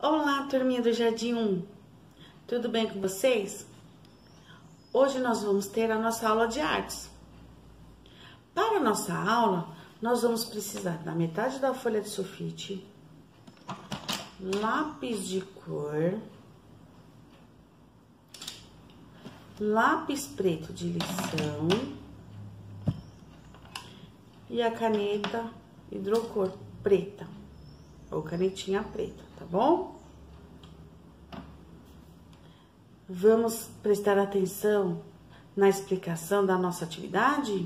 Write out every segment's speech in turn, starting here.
Olá, turminha do Jardim 1, tudo bem com vocês? Hoje nós vamos ter a nossa aula de artes. Para a nossa aula, nós vamos precisar da metade da folha de sulfite, lápis de cor, lápis preto de lição e a caneta hidrocor preta, ou canetinha preta, tá bom? Vamos prestar atenção na explicação da nossa atividade?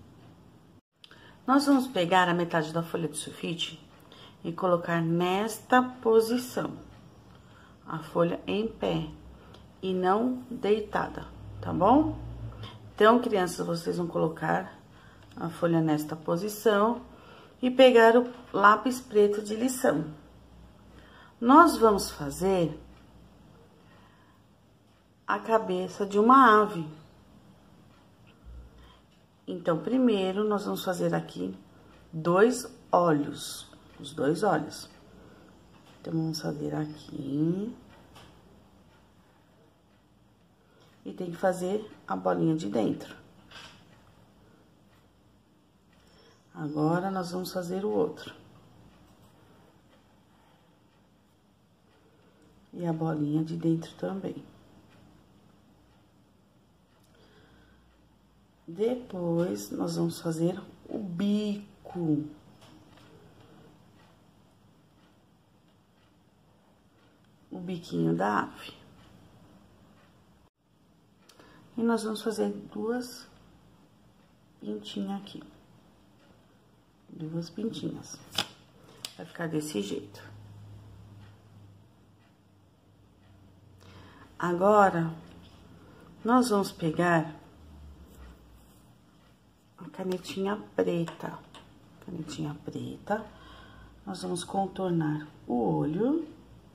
Nós vamos pegar a metade da folha de sulfite e colocar nesta posição, a folha em pé e não deitada, tá bom? Então, crianças, vocês vão colocar a folha nesta posição e pegar o lápis preto de lição. Nós vamos fazer a cabeça de uma ave. Então, primeiro, nós vamos fazer aqui dois olhos, os dois olhos. Então, vamos fazer aqui. E tem que fazer a bolinha de dentro. Agora, nós vamos fazer o outro. E a bolinha de dentro também. Depois, nós vamos fazer o bico. O biquinho da ave. E nós vamos fazer duas pintinhas aqui. Duas pintinhas. Vai ficar desse jeito. Agora, nós vamos pegar a canetinha preta. Canetinha preta. Nós vamos contornar o olho.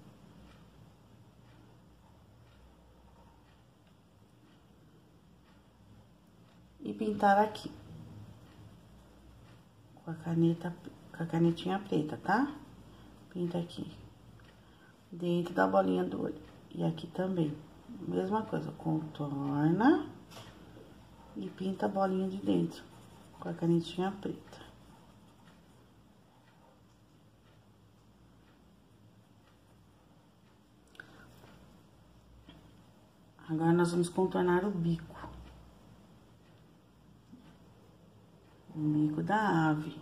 E pintar aqui. Com a canetinha preta, tá? Pinta aqui. Dentro da bolinha do olho. E aqui também. Mesma coisa, contorna. E pinta a bolinha de dentro. Com a canetinha preta. Agora, nós vamos contornar o bico. O bico da ave.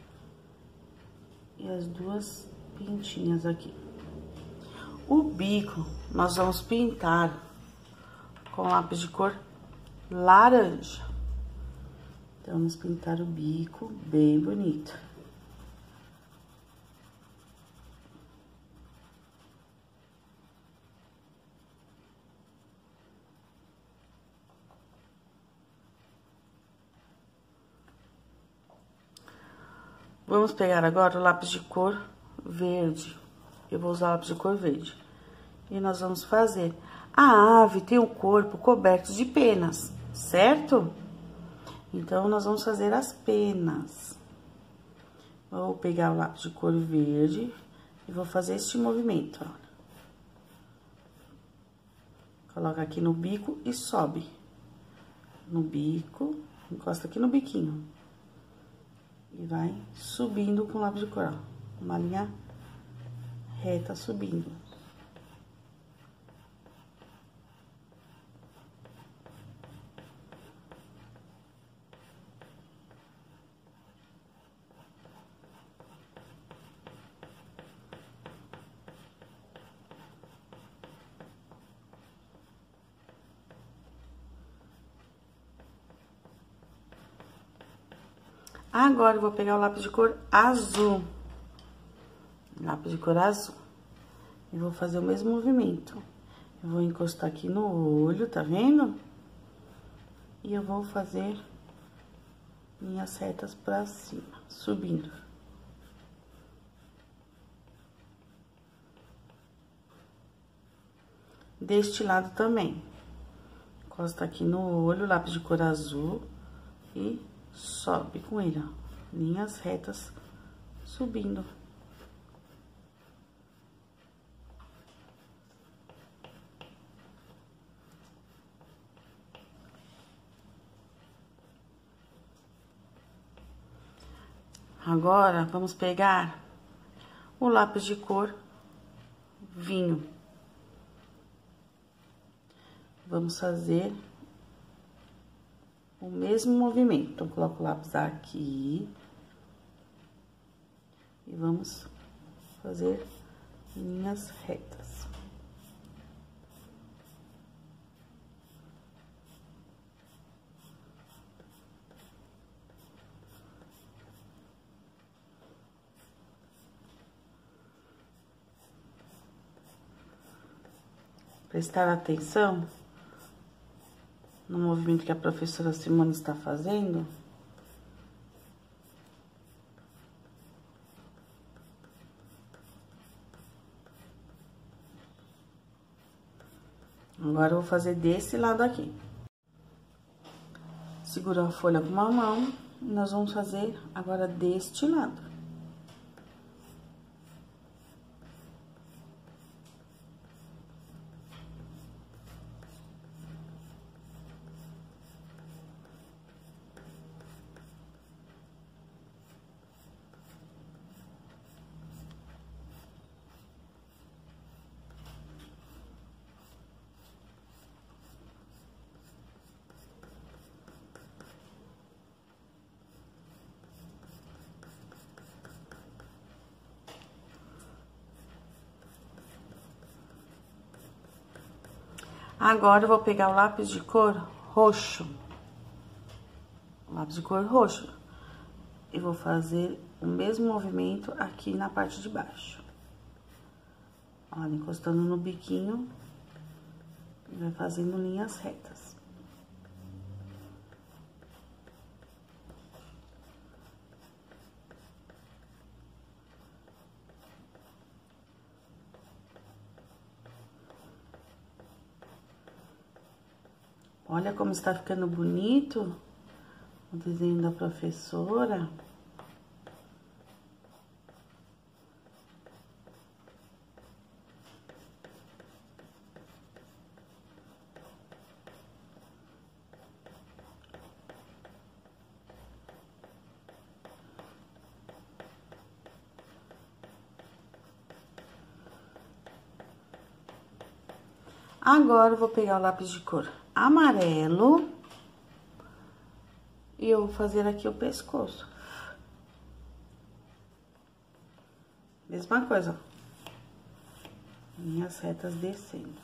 E as duas pintinhas aqui. O bico, nós vamos pintar com lápis de cor laranja. Então, vamos pintar o bico bem bonito. Vamos pegar agora o lápis de cor verde. Eu vou usar o lápis de cor verde. E nós vamos fazer. A ave tem o corpo coberto de penas, certo? Então, nós vamos fazer as penas. Vou pegar o lápis de cor verde e vou fazer este movimento, ó. Coloca aqui no bico e sobe. No bico, encosta aqui no biquinho. E vai subindo com o lápis de cor, ó. Uma linha reta subindo. Agora, eu vou pegar o lápis de cor azul. Lápis de cor azul. E vou fazer o mesmo movimento. Eu vou encostar aqui no olho, tá vendo? E eu vou fazer minhas retas pra cima, subindo. Deste lado também. Encosta aqui no olho, lápis de cor azul e sobe com ele, ó. Linhas retas subindo. Agora, vamos pegar o lápis de cor vinho. Vamos fazer o mesmo movimento. Então, coloco o lápis aqui. E vamos fazer linhas retas. Prestar atenção no movimento que a professora Simone está fazendo. Agora, eu vou fazer desse lado aqui. Segurou a folha com uma mão, e nós vamos fazer agora deste lado. Agora, eu vou pegar o lápis de cor roxo. Lápis de cor roxo. E vou fazer o mesmo movimento aqui na parte de baixo. Olha, encostando no biquinho, e vai fazendo linhas retas. Olha como está ficando bonito o desenho da professora. Agora, eu vou pegar o lápis de cor amarelo e eu vou fazer aqui o pescoço. Mesma coisa, ó. Linhas retas descendo.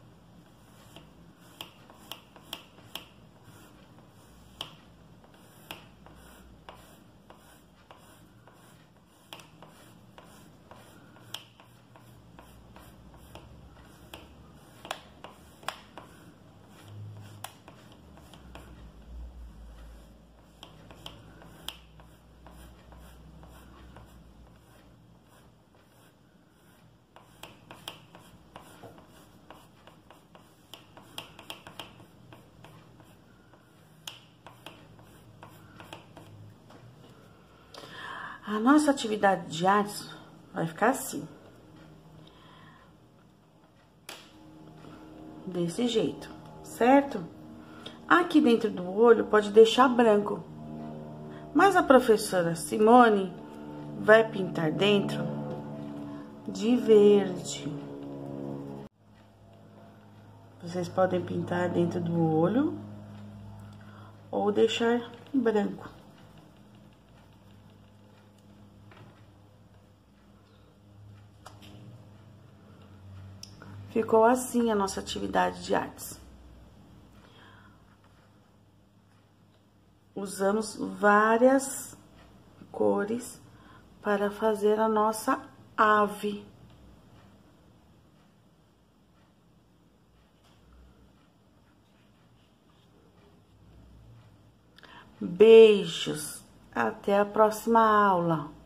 A nossa atividade de artes vai ficar assim. Desse jeito, certo? Aqui dentro do olho pode deixar branco. Mas a professora Simone vai pintar dentro de verde. Vocês podem pintar dentro do olho ou deixar branco. Ficou assim a nossa atividade de artes. Usamos várias cores para fazer a nossa ave. Beijos, até a próxima aula.